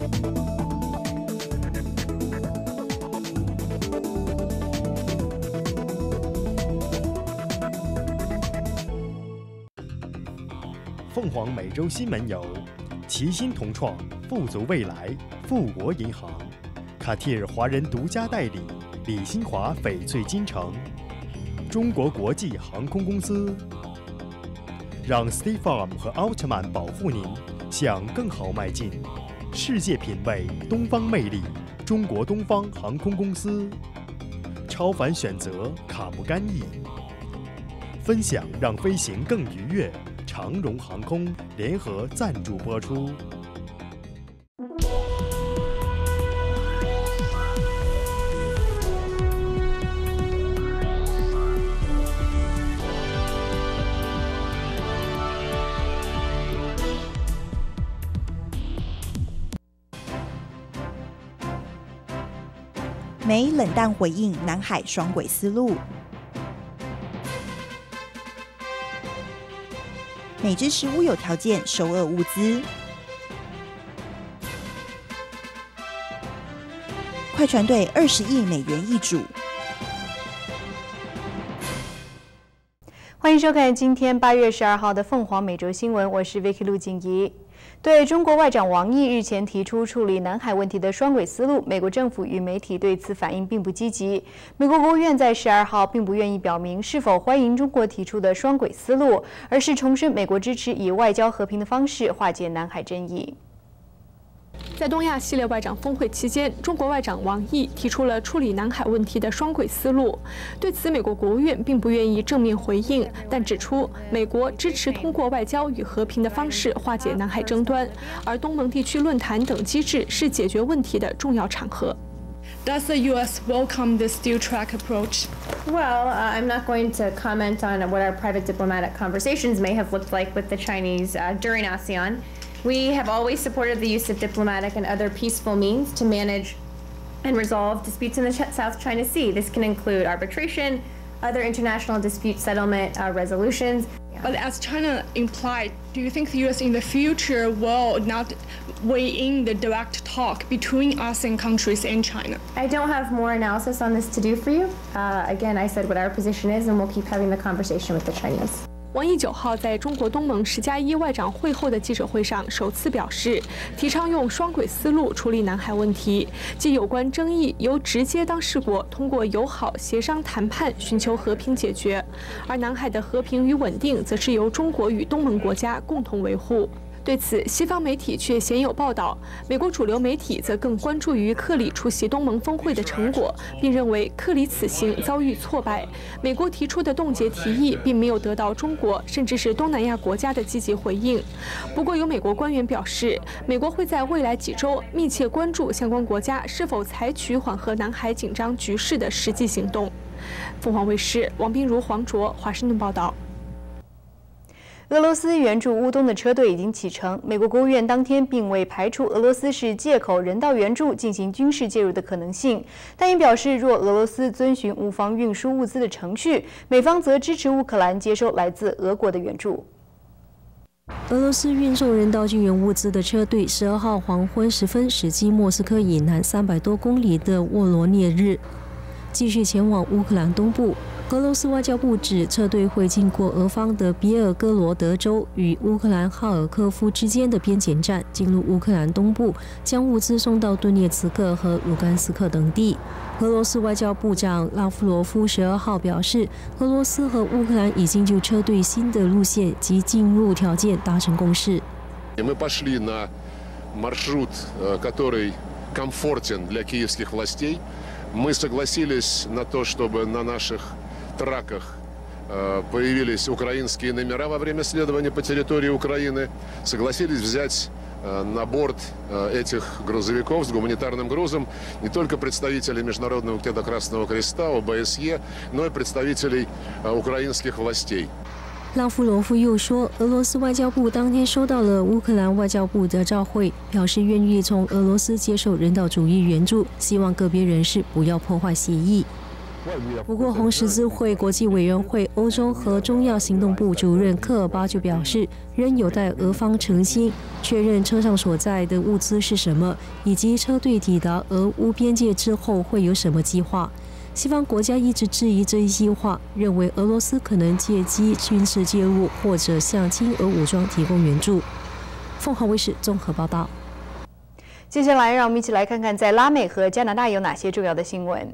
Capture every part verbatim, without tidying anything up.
凤凰每周新闻由齐心同创富足未来富国银行、卡蒂尔华人独家代理李新华翡翠金城、中国国际航空公司，让 State Farm 和奥特曼保护您向更好迈进。世界品味，东方魅力，中国东方航空公司，超凡选择，卡木干邑，分享让飞行更愉悦。长荣航空联合赞助播出。 美冷淡回应南海双轨思路。美支持乌有条件收俄物资。快船队二十亿美元易主。 欢迎收看今天八月十二号的凤凰每周新闻，我是 Vicky 陆静怡。对中国外长王毅日前提出处理南海问题的双轨思路，美国政府与媒体对此反应并不积极。美国国务院在十二号并不愿意表明是否欢迎中国提出的双轨思路，而是重申美国支持以外交和平的方式化解南海争议。 在东亚系列外长峰会期间，中国外长王毅提出了处理南海问题的双轨思路。对此，美国国务院并不愿意正面回应，但指出美国支持通过外交与和平的方式化解南海争端，而东盟地区论坛等机制是解决问题的重要场合。 Does the U S welcome this dual-track approach? Well, uh, I'm not going to comment on what our private diplomatic conversations may have looked like with the Chinese uh, during ASEAN. We have always supported the use of diplomatic and other peaceful means to manage and resolve disputes in the South China Sea. This can include arbitration, other international dispute settlement uh, resolutions. But as China implied, do you think the U S in the future will not weigh in the direct talk between ASEAN countries and China? I don't have more analysis on this to do for you. Uh, again, I said what our position is, and we'll keep having the conversation with the Chinese. 王毅九号在中国东盟十加一外长会后的记者会上首次表示，提倡用双轨思路处理南海问题，即有关争议由直接当事国通过友好协商谈判寻求和平解决，而南海的和平与稳定则是由中国与东盟国家共同维护。对此，西方媒体却鲜有报道，美国主流媒体则更关注于克里出席东盟峰会的成果，并认为克里此行遭遇挫败。美国提出的冻结提议并没有得到中国甚至是东南亚国家的积极回应。不过，有美国官员表示，美国会在未来几周密切关注相关国家是否采取缓和南海紧张局势的实际行动。凤凰卫视王彬如、黄卓华盛顿报道。 俄罗斯援助乌东的车队已经启程。美国国务院当天并未排除俄罗斯是借口人道援助进行军事介入的可能性，但也表示，若俄罗斯遵循乌方运输物资的程序，美方则支持乌克兰接收来自俄国的援助。 俄罗斯运送人道救援物资的车队十二号黄昏时分驶进莫斯科以南三百多公里的沃罗涅日，继续前往乌克兰东部。俄罗斯外交部指，车队会经过俄方的别尔哥罗德州与乌克兰哈尔科夫之间的边检站，进入乌克兰东部，将物资送到顿涅茨克和卢甘斯克等地。俄罗斯外交部长拉夫罗夫十二号表示，俄罗斯和乌克兰已经就车队新的路线及进入条件达成共识。 Мы пошли на маршрут, который комфортен для киевских властей. Мы согласились на то, чтобы на наших траках появились украинские номера во время следования по территории Украины. Согласились взять на борт этих грузовиков с гуманитарным грузом не только представителей Международного комитета Красного Креста, О Б С Е, но и представителей украинских властей. 拉夫罗夫又说，俄罗斯外交部当天收到了乌克兰外交部的照会，表示愿意从俄罗斯接受人道主义援助，希望个别人士不要破坏协议。 不过，红十字会国际委员会欧洲和中亚行动部主任科尔巴就表示，仍有待俄方澄清，确认车上所载的物资是什么，以及车队抵达俄乌边界之后会有什么计划。西方国家一直质疑这一计划，认为俄罗斯可能借机军事介入，或者向亲俄武装提供援助。凤凰卫视综合报道。 接下来，让我们一起来看看在拉美和加拿大有哪些重要的新闻。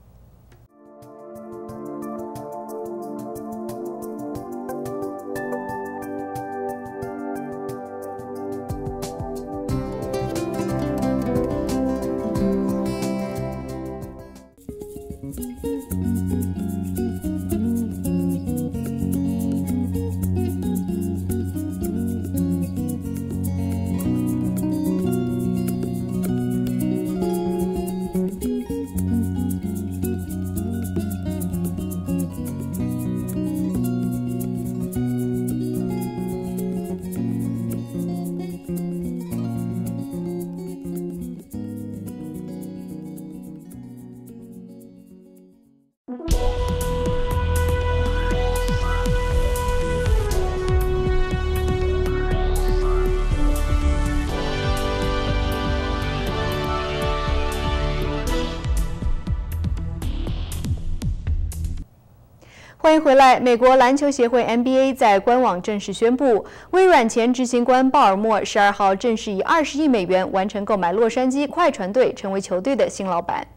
欢迎回来。美国篮球协会 N B A 在官网正式宣布，微软前执行官鲍尔默十二号正式以二十亿美元完成购买洛杉矶快船队，成为球队的新老板。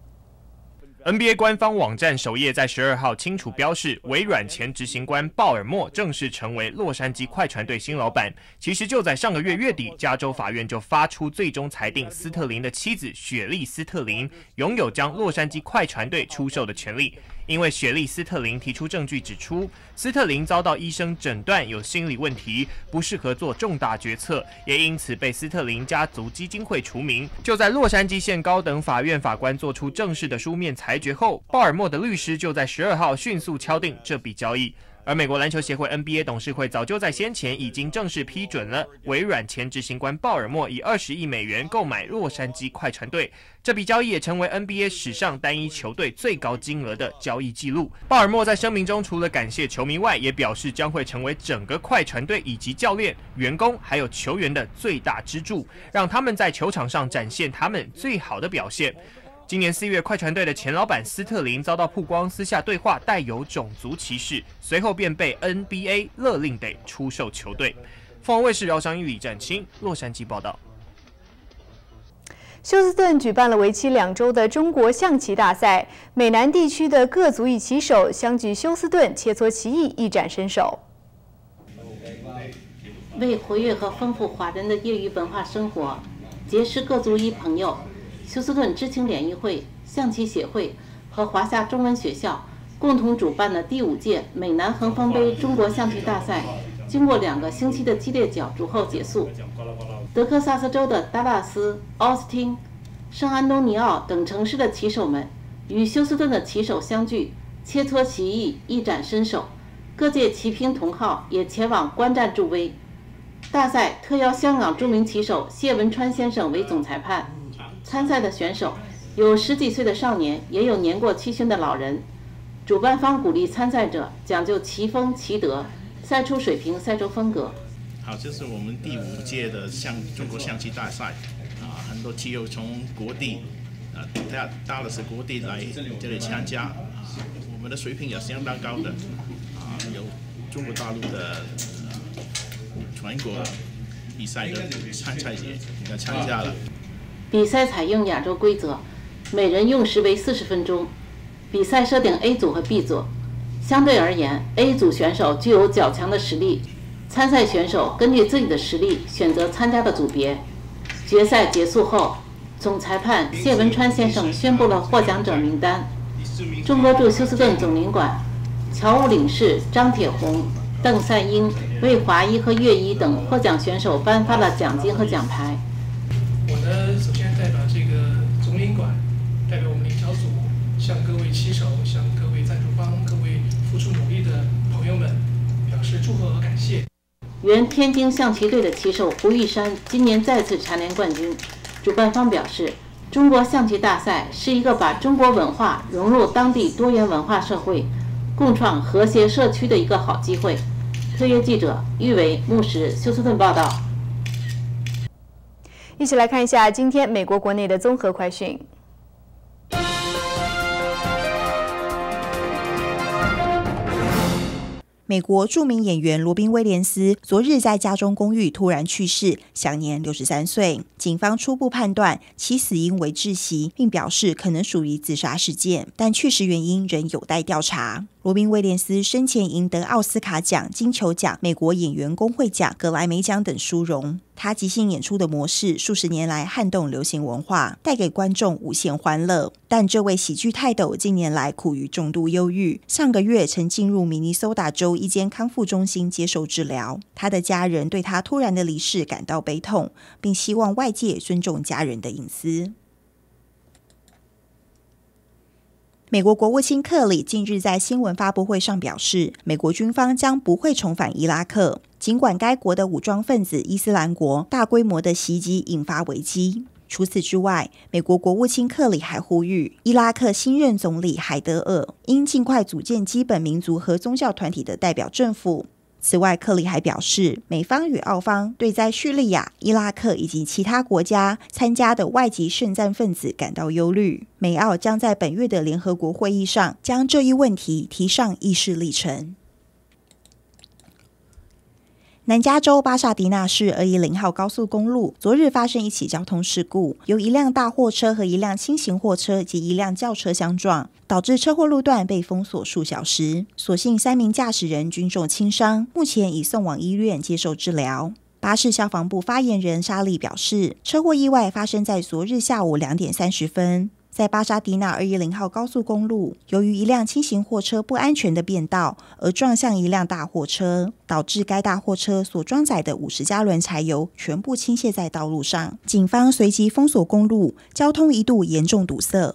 N B A 官方网站首页在十二号清楚标示，微软前执行官鲍尔默正式成为洛杉矶快船队新老板。其实就在上个月月底，加州法院就发出最终裁定，斯特林的妻子雪莉·斯特林拥有将洛杉矶快船队出售的权利。因为雪莉·斯特林提出证据指出，斯特林遭到医生诊断有心理问题，不适合做重大决策，也因此被斯特林家族基金会除名。就在洛杉矶县高等法院法官做出正式的书面裁决后，鲍尔默的律师就在十二号迅速敲定这笔交易。而美国篮球协会 N B A 董事会早就在先前已经正式批准了微软前执行官鲍尔默以二十亿美元购买洛杉矶快船队，这笔交易也成为 N B A 史上单一球队最高金额的交易记录。鲍尔默在声明中除了感谢球迷外，也表示将会成为整个快船队以及教练、员工还有球员的最大支柱，让他们在球场上展现他们最好的表现。今年四月，快船队的前老板斯特林遭到曝光私下对话带有种族歧视，随后便被 N B A 勒令得出售球队。凤凰卫视饶商玉李占清洛杉矶报道。 休斯顿举办了为期两周的中国象棋大赛，美南地区的各族裔棋手相聚休斯顿，切磋棋艺，一展身手。 为活跃和丰富华人的业余文化生活，结识各族裔朋友。休斯顿知青联谊会、象棋协会和华夏中文学校共同主办的第五届美南恒丰杯中国象棋大赛，经过两个星期的激烈角逐后结束。德克萨斯州的达拉斯、奥斯汀、圣安东尼奥等城市的棋手们与休斯顿的棋手相聚，切磋棋艺，一展身手。各界棋评同好也前往观战助威。大赛特邀香港著名棋手谢文川先生为总裁判。参赛的选手有十几岁的少年，也有年过七旬的老人。主办方鼓励参赛者讲究棋风棋德，赛出水平，赛出风格。 好，这是我们第五届的象中国象棋大赛啊，很多棋友从国地啊大大了是国地来这里参加啊，我们的水平也相当高的啊，有中国大陆的呃全国比赛的参赛者应该参加了。 比赛采用亚洲规则，每人用时为四十分钟。比赛设定 A 组和 B 组，相对而言 ，A 组选手具有较强的实力，参赛选手根据自己的实力选择参加的组别。决赛结束后，总裁判谢文川先生宣布了获奖者名单。中国驻休斯顿总领馆侨务领事张铁红、邓赛英为华裔和粤裔等获奖选手颁发了奖金和奖牌。 我呢，首先代表这个总领馆，代表我们领侨组，向各位棋手、向各位赞助方、各位付出努力的朋友们表示祝贺和感谢。 原天津象棋队的棋手胡玉山今年再次蝉联冠军。主办方表示， 中国象棋大赛是一个把中国文化融入当地多元文化社会，共创和谐社区的一个好机会。特约记者玉维、牧石、休斯顿报道。 一起来看一下今天美国国内的综合快讯。 美国著名演员罗宾·威廉斯昨日在家中公寓突然去世，享年六十三岁。警方初步判断其死因为窒息，并表示可能属于自杀事件，但确实原因仍有待调查。罗宾·威廉斯生前赢得奥斯卡奖、金球奖、美国演员工会奖、格莱美奖等殊荣。他即兴演出的模式数十年来撼动流行文化，带给观众无限欢乐。但这位喜剧泰斗近年来苦于重度忧郁，上个月曾进入明尼苏达州一间康复中心接受治疗。他的家人对他突然的离世感到悲痛，并希望外界尊重家人的隐私。美国国务卿克里近日在新闻发布会上表示，美国军方将不会重返伊拉克，尽管该国的武装分子伊斯兰国大规模的袭击引发危机。除此之外，美国国务卿克里还呼吁伊拉克新任总理海德尔应尽快组建基本民族和宗教团体的代表政府。此外，克里还表示，美方与澳方对在叙利亚、伊拉克以及其他国家参加的外籍圣战分子感到忧虑。美澳将在本月的联合国会议上将这一问题提上议事历程。南加州巴萨迪纳市二一零号高速公路昨日发生一起交通事故，由一辆大货车和一辆轻型货车及一辆轿车相撞，导致车祸路段被封锁数小时。所幸三名驾驶人均受轻伤，目前已送往医院接受治疗。巴士消防部发言人沙利表示，车祸意外发生在昨日下午两点三十分。在巴沙迪纳二一零号高速公路，由于一辆轻型货车不安全的变道而撞向一辆大货车，导致该大货车所装载的五十加仑柴油全部倾泻在道路上。警方随即封锁公路，交通一度严重堵塞。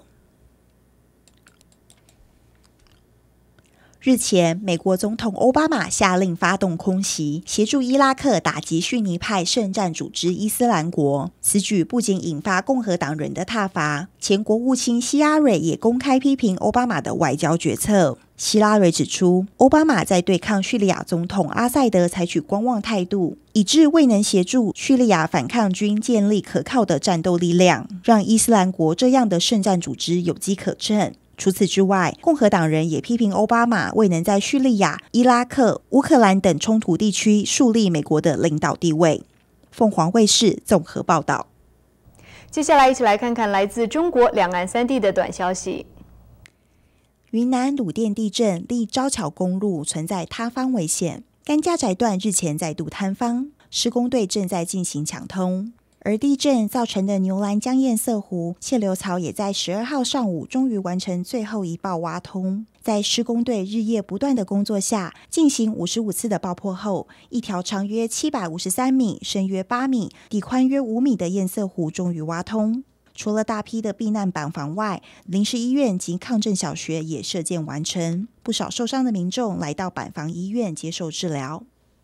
日前，美国总统奥巴马下令发动空袭，协助伊拉克打击逊尼派圣战组织伊斯兰国。此举不仅引发共和党人的挞伐，前国务卿希拉蕊也公开批评奥巴马的外交决策。希拉蕊指出，奥巴马在对抗叙利亚总统阿塞德采取观望态度，以致未能协助叙利亚反抗军建立可靠的战斗力量，让伊斯兰国这样的圣战组织有机可乘。除此之外，共和党人也批评奥巴马未能在叙利亚、伊拉克、乌克兰等冲突地区树立美国的领导地位。凤凰卫视综合报道。 接下来一起来看看来自中国两岸三地的短消息。 云南鲁甸地震，立招桥公路存在塌方危险，甘家宅段日前再度坍方，施工队正在进行抢通。而地震造成的牛栏江堰塞湖泄流槽也在十二号上午终于完成最后一爆挖通。在施工队日夜不断的工作下，进行五十五次的爆破后，一条长约七百五十三米、深约八米、底宽约五米的堰塞湖终于挖通。除了大批的避难板房外，临时医院及抗震小学也设建完成，不少受伤的民众来到板房医院接受治疗。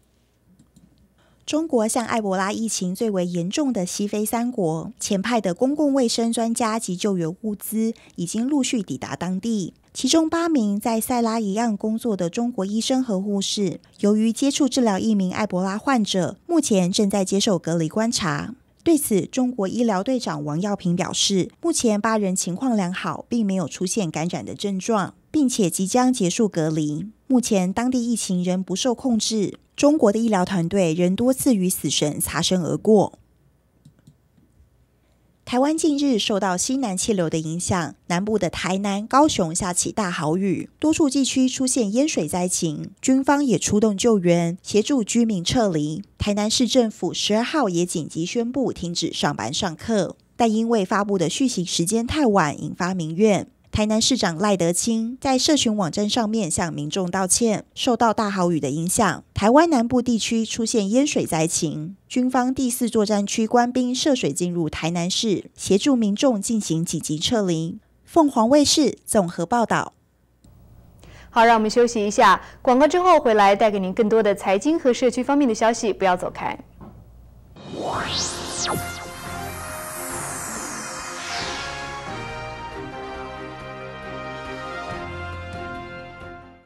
中国向埃博拉疫情最为严重的西非三国前派的公共卫生专家及救援物资已经陆续抵达当地，其中八名在塞拉利昂工作的中国医生和护士，由于接触治疗一名埃博拉患者，目前正在接受隔离观察。对此，中国医疗队长王耀平表示，目前八人情况良好，并没有出现感染的症状，并且即将结束隔离。目前当地疫情仍不受控制，中国的医疗团队仍多次与死神擦身而过。台湾近日受到西南气流的影响，南部的台南、高雄下起大豪雨，多处地区出现淹水灾情，军方也出动救援，协助居民撤离。台南市政府十二号也紧急宣布停止上班上课，但因为发布的续行时间太晚，引发民怨。台南市长赖德清在社群网站上面向民众道歉，受到大豪雨的影响，台湾南部地区出现淹水灾情，军方第四作战区官兵涉水进入台南市，协助民众进行紧急撤离。凤凰卫视综合报道。 好，让我们休息一下，广告之后回来带给您更多的财经和社区方面的消息，不要走开。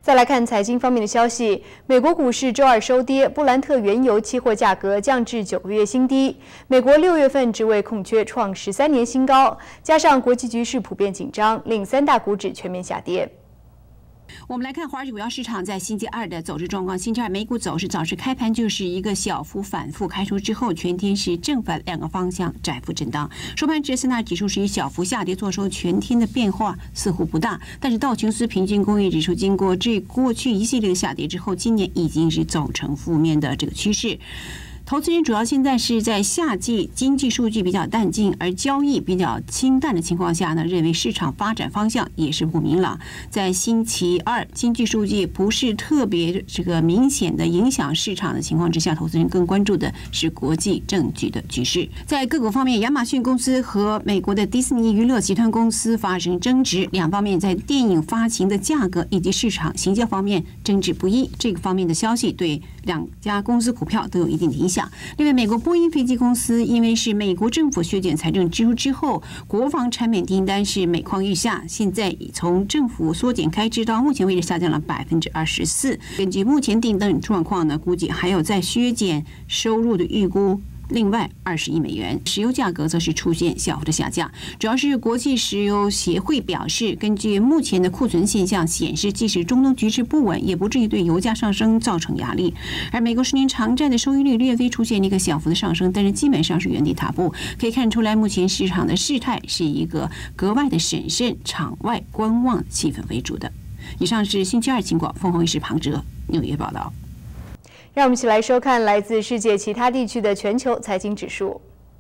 再来看财经方面的消息，美国股市周二收跌，布兰特原油期货价格降至九个月新低。美国六月份职位空缺创十三年新高，加上国际局势普遍紧张，令三大股指全面下跌。 我们来看华尔街股票市场在星期二的走势状况。星期二美股走势早市开盘就是一个小幅反复开出之后，全天是正反两个方向窄幅震荡。收盘时，三大指数是以小幅下跌作收，全天的变化似乎不大。但是道琼斯平均工业指数经过这过去一系列的下跌之后，今年已经是走成负面的这个趋势。投资人主要现在是在夏季经济数据比较淡静，而交易比较清淡的情况下呢，认为市场发展方向也是不明朗。在星期二经济数据不是特别这个明显的影响市场的情况之下，投资人更关注的是国际政局的局势。在个股方面，亚马逊公司和美国的迪士尼娱乐集团公司发生争执，两方面在电影发行的价格以及市场行销方面争执不一。这个方面的消息对两家公司股票都有一定的影响。另外，美国波音飞机公司因为是美国政府削减财政支出之后，国防产品订单是每况愈下，现在从政府缩减开支到目前为止下降了百分之二十四。根据目前订单状况呢，估计还有在削减收入的预估。另外，二十亿美元，石油价格则是出现小幅的下降，主要是国际石油协会表示，根据目前的库存现象显示，即使中东局势不稳，也不至于对油价上升造成压力。而美国十年长债的收益率略微出现一个小幅的上升，但是基本上是原地踏步。可以看出来，目前市场的事态是一个格外的审慎、场外观望气氛为主的。以上是星期二情况，凤凰卫视庞哲纽约报道。 让我们一起来收看来自世界其他地区的全球财经指数。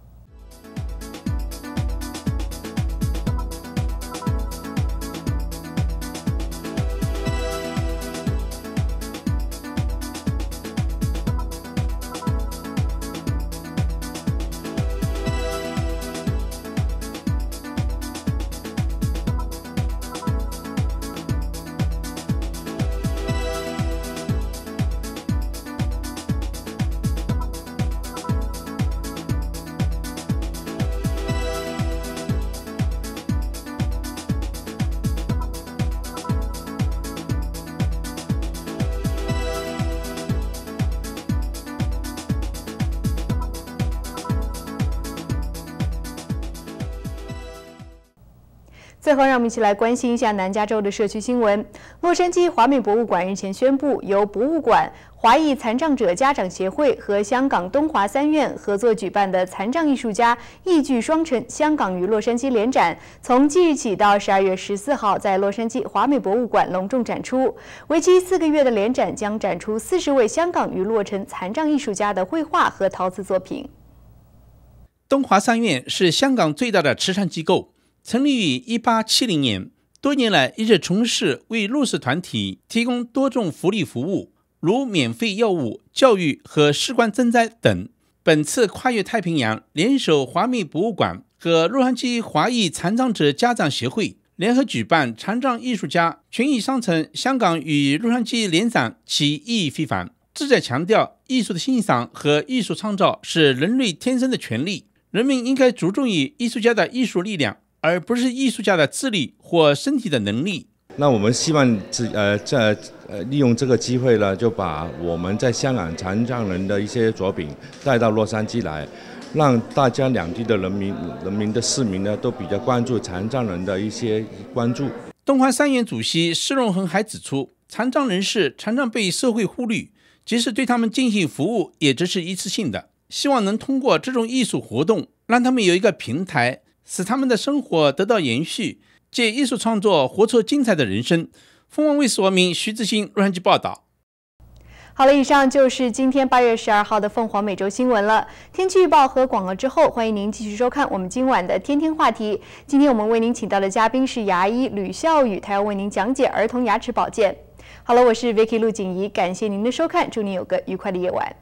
最后，让我们一起来关心一下南加州的社区新闻。洛杉矶华美博物馆日前宣布，由博物馆、华裔残障者家长协会和香港东华三院合作举办的残障艺术家艺聚双城香港与洛杉矶联展，从即日起到十二月十四号在洛杉矶华美博物馆隆重展出。为期四个月的联展将展出四十位香港与洛城残障艺术家的绘画和陶瓷作品。 东华三院是香港最大的慈善机构。成立于一八七零年，多年来一直从事为弱势团体提供多种福利服务，如免费药物、教育和士官赈灾等。本次跨越太平洋，联手华美博物馆和洛杉矶华裔残障者家长协会联合举办残障艺术家权益商城香港与洛杉矶联展，其意义非凡，旨在强调艺术的欣赏和艺术创造是人类天生的权利，人们应该着重于艺术家的艺术力量，而不是艺术家的智力或身体的能力。 那我们希望呃这呃利用这个机会呢，就把我们在香港残障人的一些作品带到洛杉矶来，让大家两地的人民人民的市民呢都比较关注残障人的一些关注。 东华三院主席施荣恒还指出，残障人士常常被社会忽略，即使对他们进行服务也只是一次性的，希望能通过这种艺术活动让他们有一个平台，使他们的生活得到延续，借艺术创作活出精彩的人生。凤凰卫视网民徐志新洛杉矶报道。 好了，以上就是今天八月十二号的凤凰每周新闻了。天气预报和广告之后，欢迎您继续收看我们今晚的天天话题。今天我们为您请到的嘉宾是牙医吕孝宇，他要为您讲解儿童牙齿保健。好了，我是 Vicky 陆景怡，感谢您的收看，祝您有个愉快的夜晚。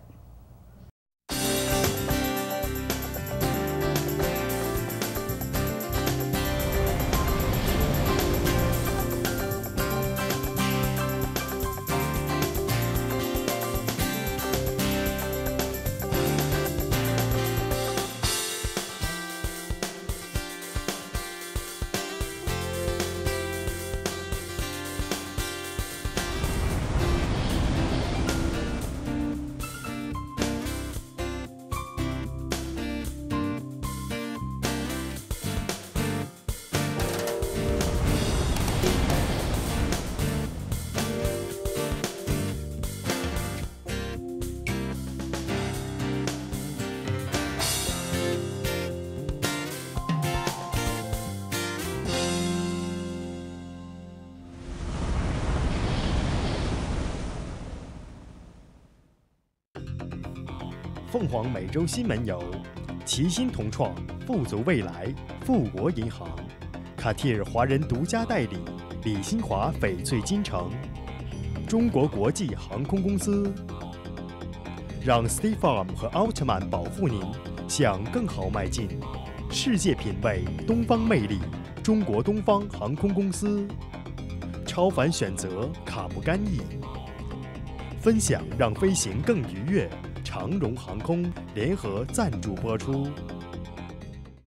凤凰美洲新门由齐心同创，富足未来，富国银行，卡地尔华人独家代理，李新华翡翠金城，中国国际航空公司，让 State Farm 和奥特曼保护您向更好迈进。世界品味，东方魅力，中国东方航空公司，超凡选择，卡不干邑，分享让飞行更愉悦。长荣航空联合赞助播出。